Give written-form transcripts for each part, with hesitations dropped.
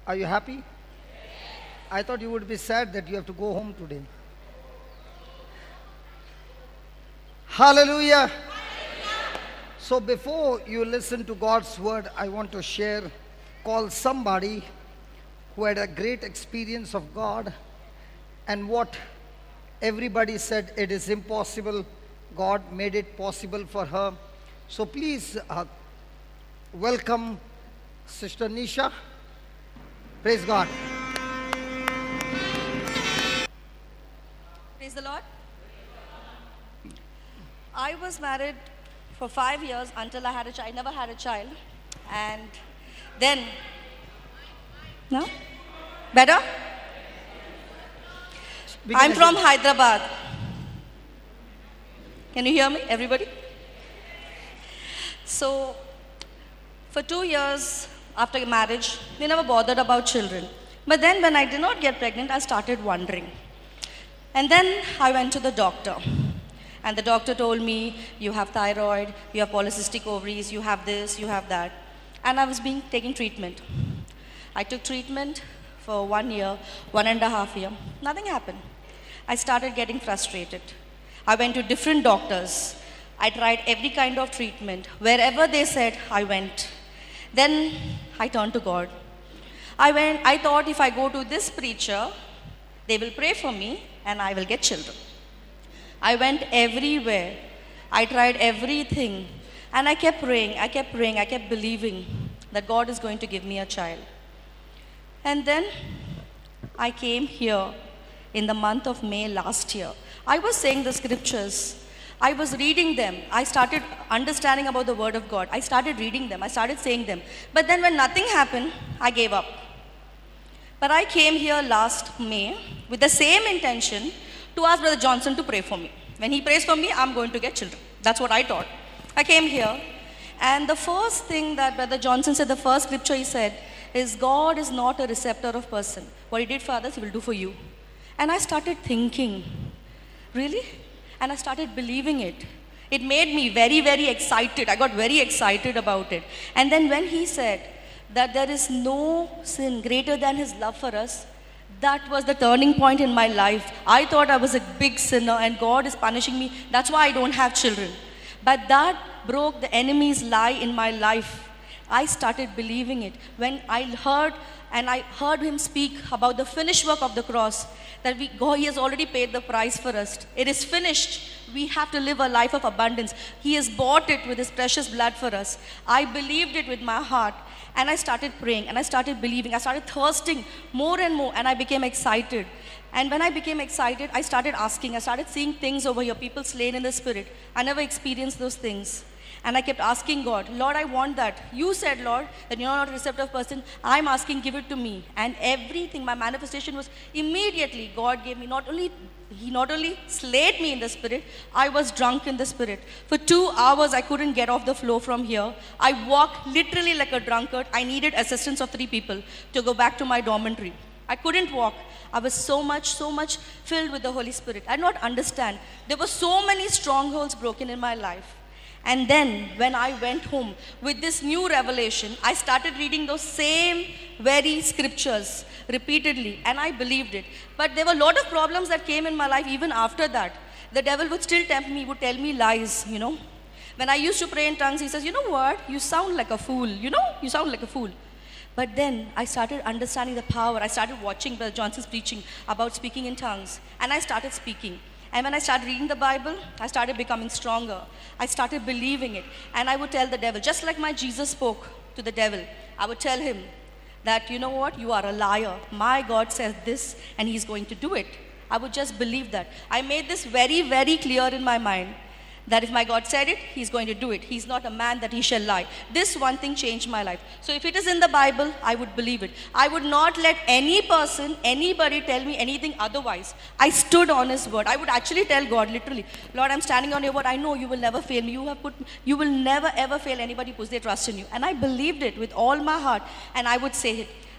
Are you happy? I thought you would be sad that you have to go home today. Hallelujah. So before you listen to God's word, I want to call somebody who had a great experience of God, and what everybody said it is impossible, God made it possible for her. So please welcome Sister Nisha. Praise God. Praise the Lord. I was married for 5 years until I had a child. I never had a child. And then, no? Better? I'm from Hyderabad. Can you hear me, everybody? So, for 2 years after marriage, we never bothered about children. But then when I did not get pregnant, I started wondering. And then I went to the doctor. And the doctor told me, you have thyroid, you have polycystic ovaries, you have this, you have that. And I was taking treatment. I took treatment for 1 year, 1.5 years. Nothing happened. I started getting frustrated. I went to different doctors. I tried every kind of treatment. Wherever they said, I went. Then I turned to God. I thought if I go to this preacher, they will pray for me and I will get children. I went everywhere. I tried everything. And I kept praying, I kept believing that God is going to give me a child. And then I came here in the month of May last year. I was saying the scriptures. I was reading them. I started understanding about the word of God. I started reading them. I started saying them. But then when nothing happened, I gave up. But I came here last May with the same intention to ask Brother Johnson to pray for me. When he prays for me, I'm going to get children. That's what I thought. I came here, and the first thing that Brother Johnson said, the first scripture he said, is God is not a receptor of person. What he did for others, he will do for you. And I started thinking, really? And I started believing it. It made me very, very excited. I got very excited about it. And then when he said that there is no sin greater than his love for us, that was the turning point in my life. I thought I was a big sinner and God is punishing me. That's why I don't have children. But that broke the enemy's lie in my life. I started believing it. When I heard him speak about the finished work of the cross, that God, he has already paid the price for us. It is finished. We have to live a life of abundance. He has bought it with his precious blood for us. I believed it with my heart. And I started praying, and I started believing. I started thirsting more and more, and I became excited. And when I became excited, I started asking. I started seeing things over here, people slain in the spirit. I never experienced those things. And I kept asking God, Lord, I want that. You said, Lord, that you're not a receptive person. I'm asking, give it to me. And everything, my manifestation was immediately, God gave me He not only slayed me in the spirit, I was drunk in the spirit. For 2 hours, I couldn't get off the floor from here. I walked literally like a drunkard. I needed assistance of 3 people to go back to my dormitory. I couldn't walk. I was so much filled with the Holy Spirit. I did not understand. There were so many strongholds broken in my life. And then when I went home with this new revelation, I started reading those same very scriptures repeatedly, and I believed it. But there were a lot of problems that came in my life even after that. The devil would still tempt me, would tell me lies, you know. When I used to pray in tongues, he says, you know what, you sound like a fool, you sound like a fool. But then I started understanding the power. I started watching Brother Johnson's preaching about speaking in tongues, and I started speaking. And when I started reading the Bible, I started becoming stronger. I started believing it. And I would tell the devil, just like my Jesus spoke to the devil, I would tell him that, you know what, you are a liar. My God says this, and he's going to do it. I would just believe that. I made this very, very clear in my mind, that if my God said it, he's going to do it. He's not a man that he shall lie. This one thing changed my life. So if it is in the Bible, I would believe it. I would not let any person, anybody tell me anything otherwise. I stood on his word. I would actually tell God, literally, Lord, I'm standing on your word. I know you will never fail me. You will never ever fail anybody who puts their trust in you. And I believed it with all my heart. And I would say it.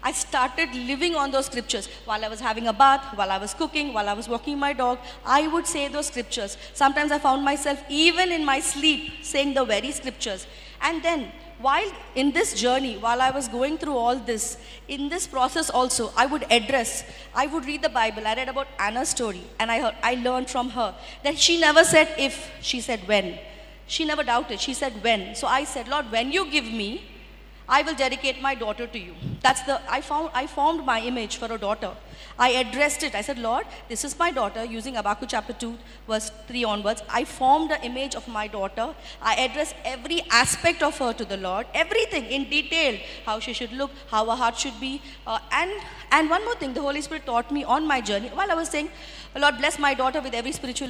I started living on those scriptures. While I was having a bath, while I was cooking, while I was walking my dog, I would say those scriptures. Sometimes I found myself even in my sleep saying the very scriptures. And then while in this journey, while I was going through all this, in this process also, I would read the Bible. I read about Anna's story, and I learned from her that she never said if, she said when. She never doubted, she said when. So I said, Lord, when you give me, I will dedicate my daughter to you. I formed my image for a daughter. I addressed it. I said, Lord, this is my daughter, using Habakkuk chapter 2, verse 3 onwards. I formed the image of my daughter. I addressed every aspect of her to the Lord, everything in detail, how she should look, how her heart should be. And one more thing, the Holy Spirit taught me on my journey, while I was saying, Lord, bless my daughter with every spiritual,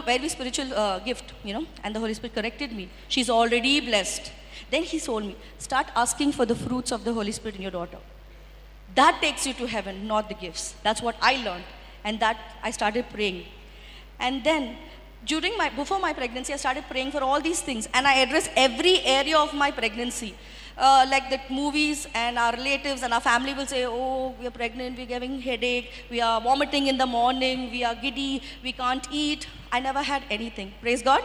gift, and the Holy Spirit corrected me. She's already blessed. Then he told me, start asking for the fruits of the Holy Spirit in your daughter. That takes you to heaven, not the gifts. That's what I learned. And that I started praying. And then, before my pregnancy, I started praying for all these things. And I addressed every area of my pregnancy. Like the movies and our relatives and our family will say, oh, we are pregnant, we're having headache, we are vomiting in the morning, we are giddy, we can't eat. I never had anything. Praise God.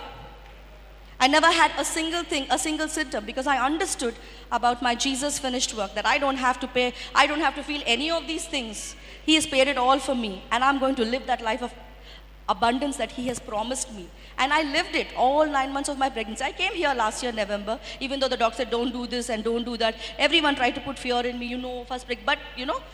I never had a single symptom, because I understood about my Jesus finished work, that I don't have to feel any of these things. He has paid it all for me, and I'm going to live that life of abundance that He has promised me. And I lived it all 9 months of my pregnancy. I came here last year, November, even though the doctor said, don't do this and don't do that. Everyone tried to put fear in me, first break, but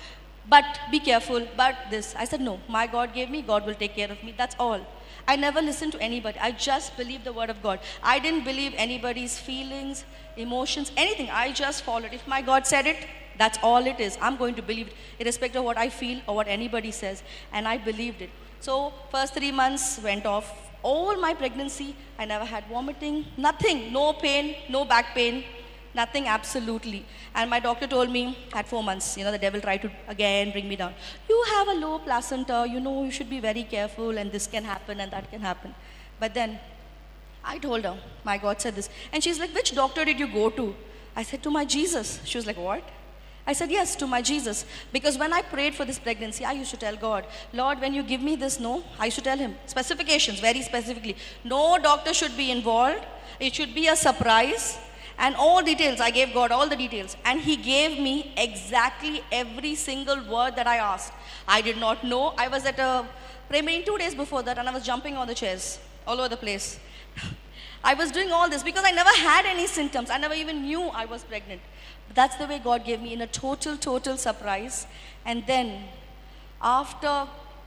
be careful, but this. I said, no, my God gave me, God will take care of me, that's all. I never listened to anybody. I just believed the word of God. I didn't believe anybody's feelings, emotions, anything. I just followed. If my God said it, that's all it is. I'm going to believe it, irrespective of what I feel or what anybody says. And I believed it. So first 3 months went off. All my pregnancy, I never had vomiting, nothing, no pain, no back pain, nothing absolutely. And my doctor told me at 4 months, the devil tried to again bring me down. You have a low placenta, you should be very careful, and this can happen and that can happen. But then I told her, my God said this. And she's like, which doctor did you go to? I said, to my Jesus. She was like, what? I said, yes, to my Jesus. Because when I prayed for this pregnancy, I used to tell God, Lord, when you give me this, I used to tell Him, specifications, very specifically. No doctor should be involved. It should be a surprise. And all details, I gave God all the details. And He gave me exactly every single word that I asked. I did not know. I was at a prayer meeting 2 days before that, and I was jumping on the chairs all over the place. I was doing all this because I never had any symptoms. I never even knew I was pregnant. But that's the way God gave me, in a total surprise. And then after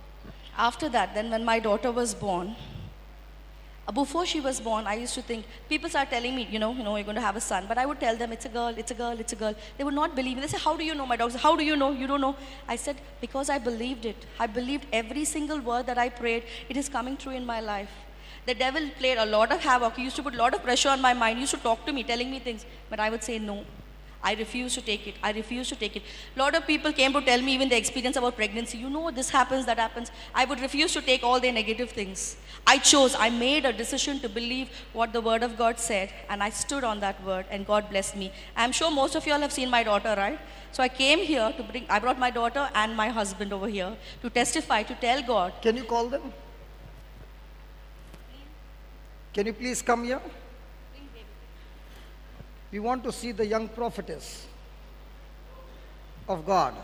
that, then when my daughter was born, before she was born, I used to think, people start telling me, you're going to have a son. But I would tell them, it's a girl, it's a girl, it's a girl. They would not believe me. They say, how do you know? My doctor said, how do you know? You don't know. I said, because I believed it. I believed every single word that I prayed. It is coming true in my life. The devil played a lot of havoc. He used to put a lot of pressure on my mind. He used to talk to me, telling me things. But I would say, no. I refuse to take it. I refuse to take it. A lot of people came to tell me even the experience about pregnancy. This happens, that happens. I would refuse to take all their negative things. I made a decision to believe what the word of God said, and I stood on that word, and God blessed me. I'm sure most of you all have seen my daughter, right? So I came here I brought my daughter and my husband over here to testify, to tell God. Can you call them? Can you please come here? We want to see the young prophetess of God.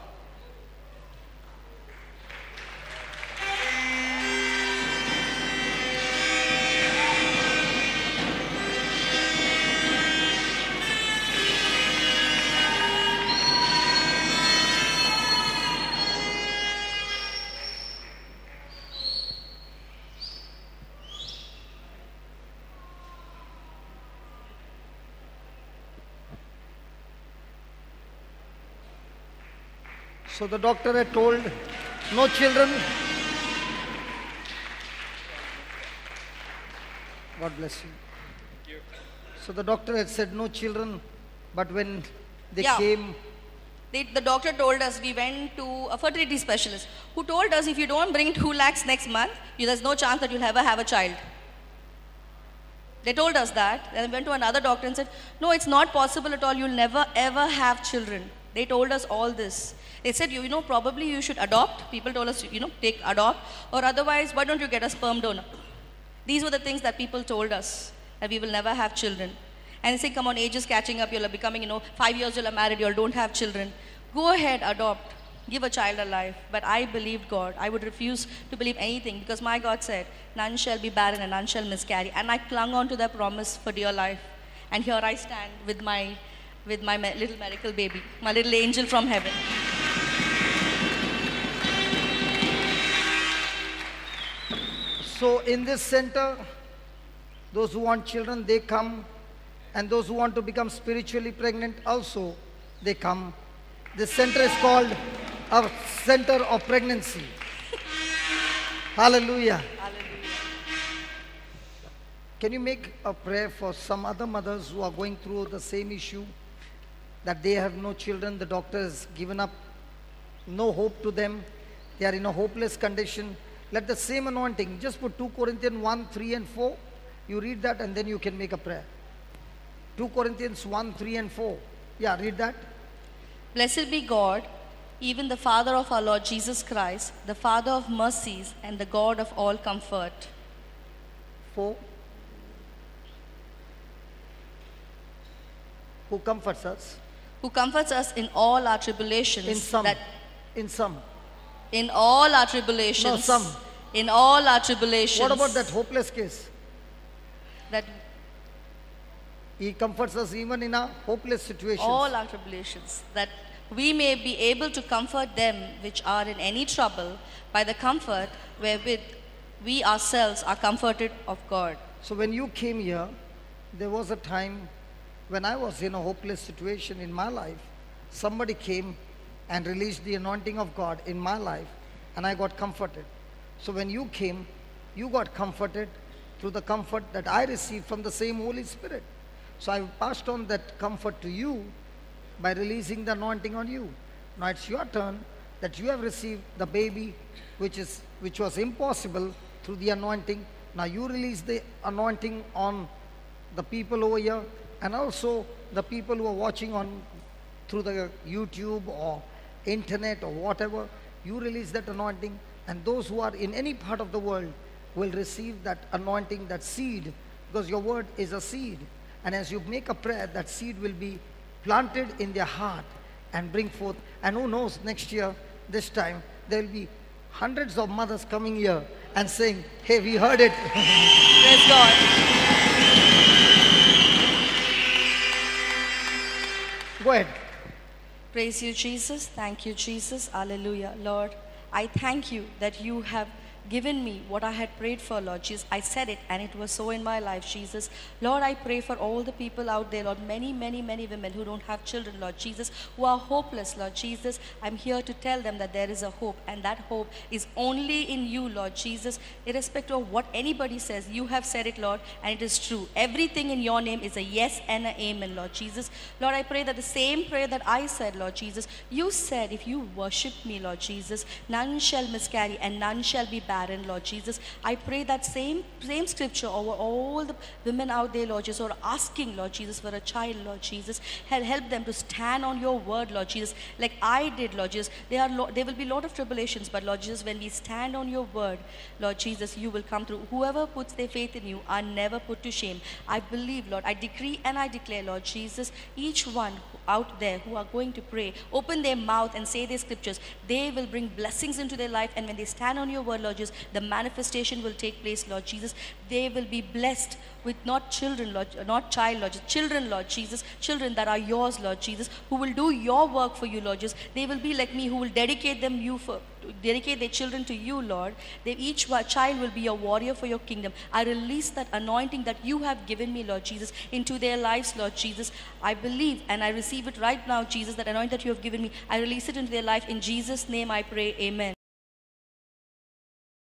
So the doctor had told, no children. God bless you. Thank you. So the doctor had said no children, but when they came... The doctor told us, we went to a fertility specialist who told us, if you don't bring 2 lakhs next month, there's no chance that you'll ever have a child. They told us that. Then we went to another doctor and said, no, it's not possible at all. You'll never ever have children. They told us all this. They said, you know, probably you should adopt. People told us, you know, adopt. Or otherwise, why don't you get a sperm donor? These were the things that people told us, that we will never have children. And they say, come on, age is catching up. You're becoming, 5 years you're married, you don't have children. Go ahead, adopt. Give a child a life. But I believed God. I would refuse to believe anything because my God said, none shall be barren and none shall miscarry. And I clung on to that promise for dear life. And here I stand with my little miracle baby, my little angel from heaven. So in this center, those who want children, they come. And those who want to become spiritually pregnant also, they come. This center is called a center of pregnancy. Hallelujah. Hallelujah. Can you make a prayer for some other mothers who are going through the same issue, that they have no children, the doctor has given up, no hope to them, they are in a hopeless condition? Let the same anointing, just put 2 Corinthians 1, 3 and 4. You read that and then you can make a prayer. 2 Corinthians 1, 3 and 4. Yeah, read that. Blessed be God, even the Father of our Lord Jesus Christ, the Father of mercies and the God of all comfort. 4. Who comforts us? Who comforts us in all our tribulations. In some. In all our tribulations. No, some. In all our tribulations. What about that hopeless case? That He comforts us even in our hopeless situations. all our tribulations, that we may be able to comfort them which are in any trouble by the comfort wherewith we ourselves are comforted of God. So when you came here, there was a time when I was in a hopeless situation in my life. Somebody came and released the anointing of God in my life, and I got comforted. So when you came, you got comforted through the comfort that I received from the same Holy Spirit. So I passed on that comfort to you by releasing the anointing on you. Now it's your turn, that you have received the baby which was impossible through the anointing. Now you release the anointing on the people over here, and also the people who are watching on through the YouTube or internet or whatever. You release that anointing, and those who are in any part of the world will receive that anointing, that seed, because your word is a seed. And as you make a prayer, that seed will be planted in their heart and bring forth. And who knows, next year, this time, there will be hundreds of mothers coming here and saying, hey, we heard it. Praise God. Go ahead. Praise you, Jesus. Thank you, Jesus. Hallelujah. Lord, I thank you that you have given me what I had prayed for, Lord Jesus. I said it and it was so in my life, Jesus. Lord, I pray for all the people out there, Lord, many, many, many women who don't have children, Lord Jesus, who are hopeless, Lord Jesus. I'm here to tell them that there is a hope, and that hope is only in you, Lord Jesus. Irrespective of what anybody says, you have said it, Lord, and it is true. Everything in your name is a yes and an amen, Lord Jesus. Lord, I pray that the same prayer that I said, Lord Jesus, you said, if you worship me, Lord Jesus, none shall miscarry and none shall be barren, Lord Jesus. I pray that same scripture over all the women out there, Lord Jesus, who are asking, Lord Jesus, for a child, Lord Jesus. Help them to stand on your word, Lord Jesus, like I did, Lord Jesus. There will be a lot of tribulations, but Lord Jesus, when we stand on your word, Lord Jesus, you will come through. Whoever puts their faith in you are never put to shame. I believe, Lord, I decree and I declare, Lord Jesus, each one out there who are going to pray, open their mouth and say their scriptures, they will bring blessings into their life. And when they stand on your word, Lord Jesus, the manifestation will take place, Lord Jesus. They will be blessed with not children, Lord, not child, Lord Jesus, children, Lord Jesus, children that are yours, Lord Jesus, who will do your work for you, Lord Jesus. They will be like me, who will dedicate their children to you, Lord. Each child will be a warrior for your kingdom. I release that anointing that you have given me, Lord Jesus, into their lives, Lord Jesus. I believe and I receive it right now, Jesus, that anointing that you have given me. I release it into their life. In Jesus' name I pray, amen.